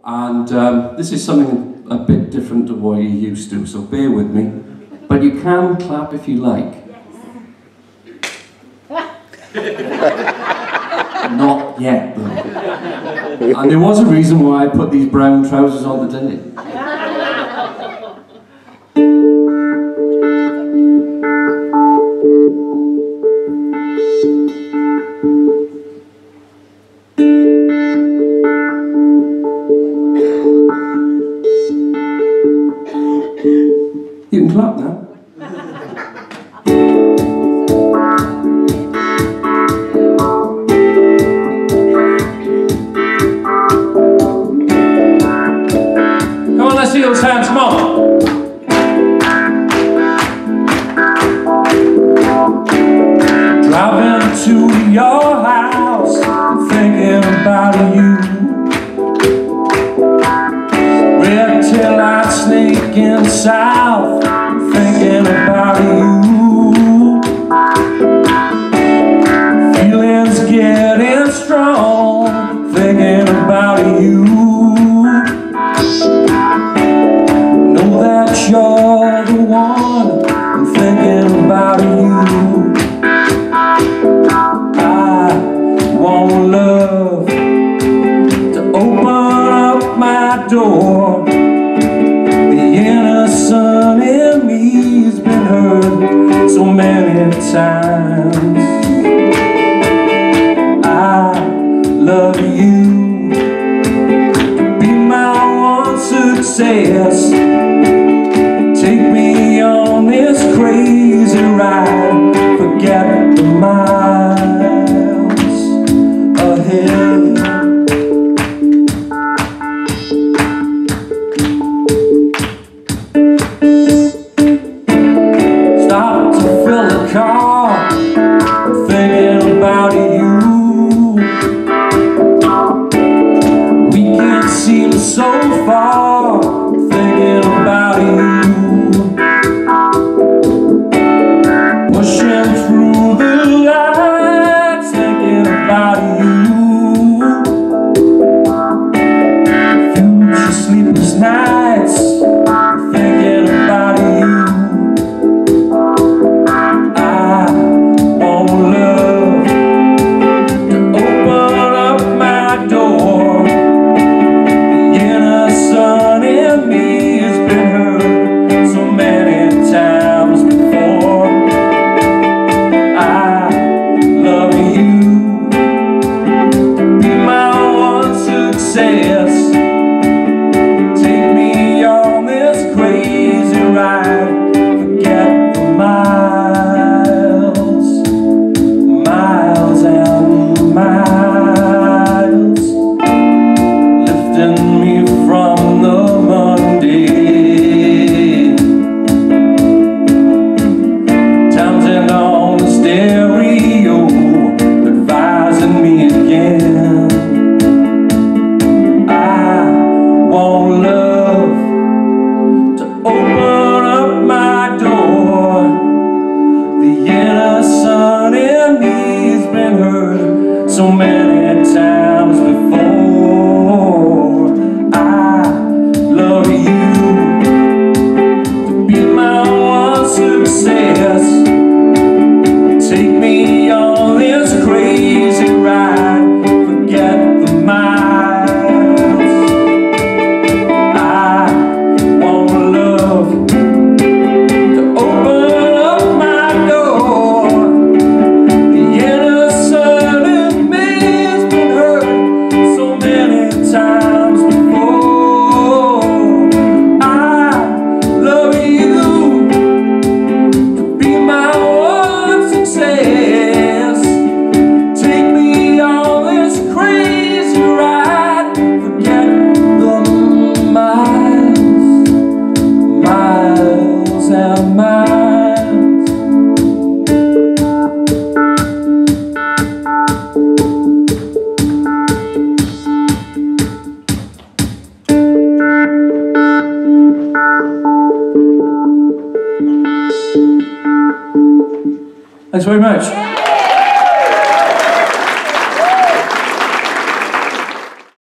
And this is something a bit different to what you're used to, so bear with me. But you can clap if you like. Not yet, though. And there was a reason why I put these brown trousers on today. You can clap now. Come on, let's see those hands, come on. Driving to your house, thinking about you. Red tail light sneaking south, thinking about you. Feelings getting strong, thinking about you. Know that you're the one, I'm thinking about you. I want love to open up my door. The innocent in me's been hurt so many times. I love you to be my one success. Take me on this crazy ride, forget the miles ahead. Stop to fill the car, thinking about you. We can't seem so far, thinking about you. Pushing through the lights, thinking about you. Future sleepless nights, thinking about you. I want love to open up my door. The innocent in me has been hurt so many times before. I love you to be my one success. Take me on this crazy ride, forget the miles, miles and miles, lifting me from the Monday. Townsend on the stereo, advising me again. I want love to open up my door. The innocent in me's been hurt so many times before. I love you to be my one success. Take me on this crazy ride, forget the miles. I want love to open up my door. The innocent in me's been hurt so many times before. I love you to be my one success. Take me on this crazy ride, forget the miles, miles and miles. Thanks very much.